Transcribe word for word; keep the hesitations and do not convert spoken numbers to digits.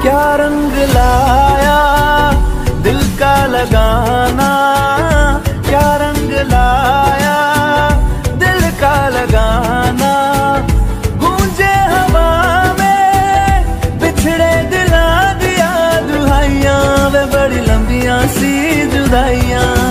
क्या रंग लाया दिल का लगाना, क्या रंग लाया दिल का लगाना। गूंजे हवा में बिछड़े दिला दिया दुहाइयां, वे बड़ी लंबियां सी जुदाइयां।